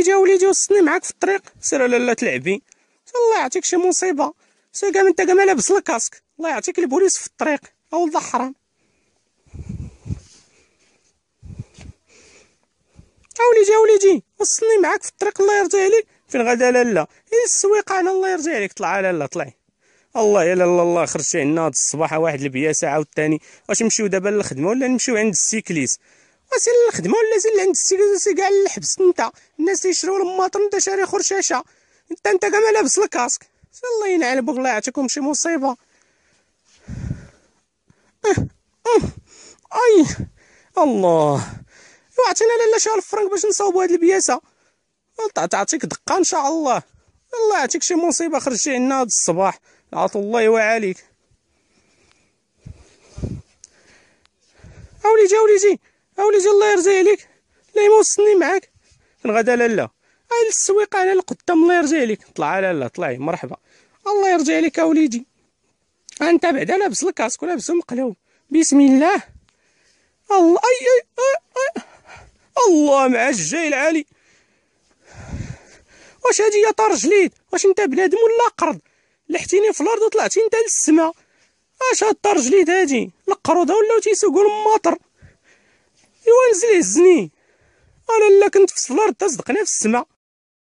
وليدي وصلني معاك في الطريق. سير لالا تلعبي، الله يعطيك شي مصيبه. سير كاع انت كاع ما لابس الكاسك، الله يعطيك البوليس في الطريق اولد الحرام. وليدي وصلني معاك في الطريق الله يرضي عليك. فين غادا لالا؟ هي السويقه انا الله يرضي عليك. طلع لالا طلعي. الله يا لالا الله خرجتي عندنا هاد الصباح واحد البياسه عاوتاني. واش نمشيو دابا للخدمه ولا نمشيو عند السيكليس؟ وسير للخدمه ولا سير عند السيكليس كاع الحبس انت. الناس تيشريو الماطر انت شاري خرشاشه. انت كاع ما لابس الكاسك. الله ينعل بك الله يعطيكم شي مصيبه. اي الله وعطينا لالا شي 1000 فرنك باش نصاوبوا هاد البياسه. تعطيك دقه ان شاء الله. الله يعطيك شي مصيبه خرجتي عندنا هاد الصباح. عطا الله يوعى عليك. وليدي الله يرضي عليك. لا يوصلني معاك. فين غادا لالا؟ هاي السويقه على القدام الله يرضي عليك. طلع لالا طلعي مرحبا. الله يرضي عليك وليدي. انت بعدا لابس الكاسك ولابسو مقلوب. بسم الله. الله أي. الله مع الجاي العالي. واش هادي يا طار جليد؟ واش انت بنادم ولا قرد؟ لحتيني في الارض وطلعتي انت للسما. اش هاد طار جليد هادي؟ القرود ولاو تيسوقوا الماطر. ايوا نزل هزني. انا لا كنت في الارض تصدقني في السما.